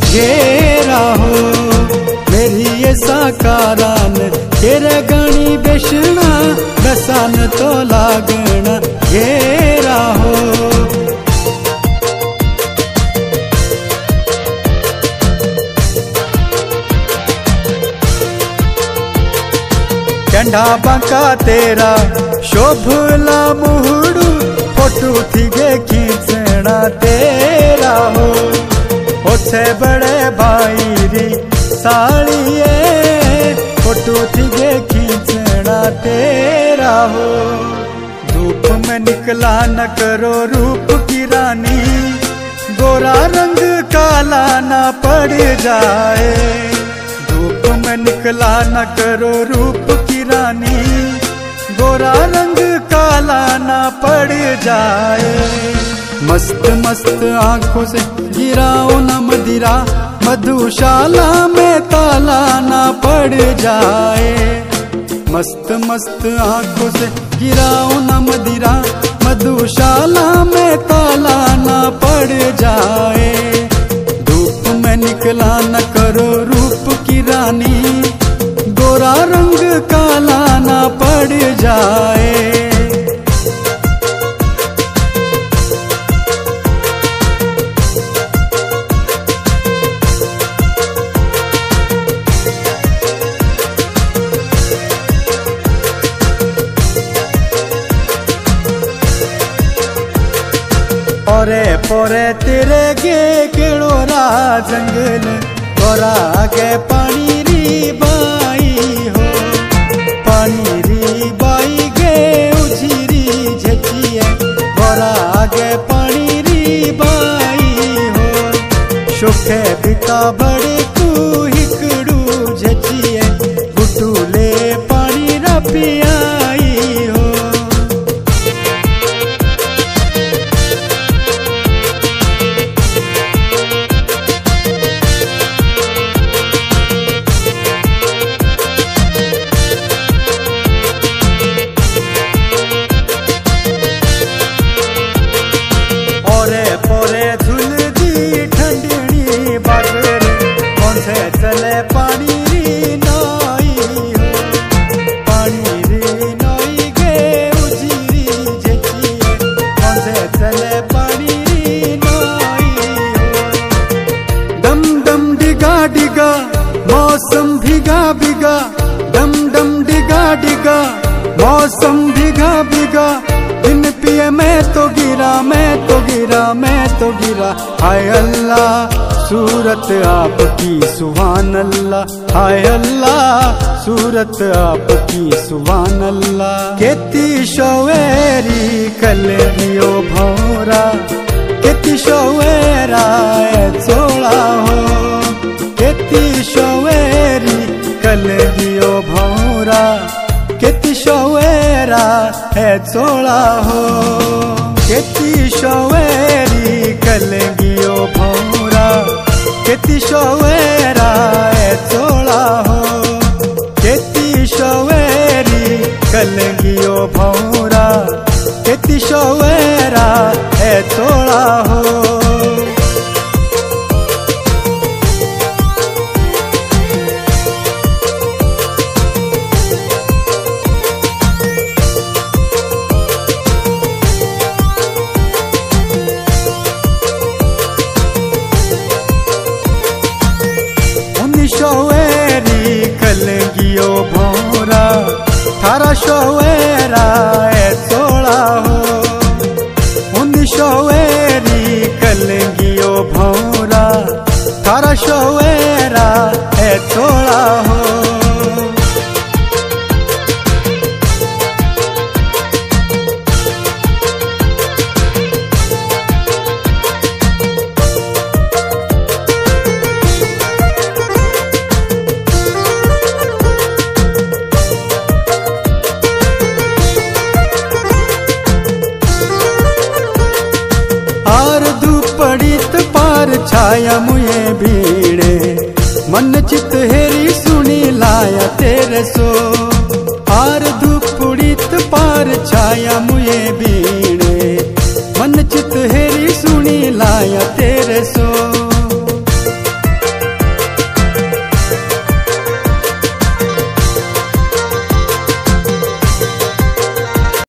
घेरा हो। मेरी ये साकारान तेरे गणी बेशना बसान तो लागना घेरा हो। कंडा बांका तेरा शोभला मुहड़ू फोटू थी गे खींचना तेरा हो। ओछे बड़े भाई री साड़िए फोटू थी गे खींचना तेरा हो। धूप में निकला न करो रूप की रानी, गोरा रंग काला ना पड़ जाए। धूप में निकला न करो रूप की रानी, गोरा रंग काला ना पड़ जाए। मस्त मस्त आंखों से गिराओ न मदिरा, मधुशाला में ताला ना पड़ जाए। मस्त मस्त आंखों से गिराओ न मदिरा, मधुशाला में ताला ना पड़ जाए। धूप में निकला न करो रूप की रानी, गोरा रंग काला ना पड़ जाए। पोरे पोरे तेरे गे केड़ोरा जंगल, गोरा गे पानी री बाई हो। पानी री बाई गे उझीरी झचिए, गोरा गे पानी री बाई हो। शोखे बिता बड़े तू हिकड़ू झचिए, गुटूले पानी रा पियाई हो। चले पानी री नाई हो। पानी री नाई गे उजीरी झचिए, कौन से चले पानी री नाई हो। डम डम डिगा डिगा मौसम भिगा भिगा, डम डम डिगा डिगा मौसम भिगा भिगा। दिन पिए मैं तो गिरा, मैं तो गिरा, मैं तो गिरा। हाय अल्लाह सूरत आपकी सुभान अल्लाह, हाय अल्लाह सूरत आपकी सुभान अल्लाह। केती शोवेरी कल दियो भौरा, केती शोवेरा चोला हो। केती शोवेरी कल दियो भौरा, केती शोवेरा है चोला हो। केती शोवेरी कल दियो भौरा, केती शोवेरा है चोला हो। केती शोवेरी कलगियो भौरा, केती शोवेरा है चोला हो। शोवेरी कलगियो भौरा, थारा शोवेरा है चोला हो। उन शोवेरी कलगियो भौरा, थारा शोवेरा है चोला हो। छाया मुए भीड़े मन चित हेरी सुनी लाया तेरे सो। आर धूप उड़ित पार छाया मुए भी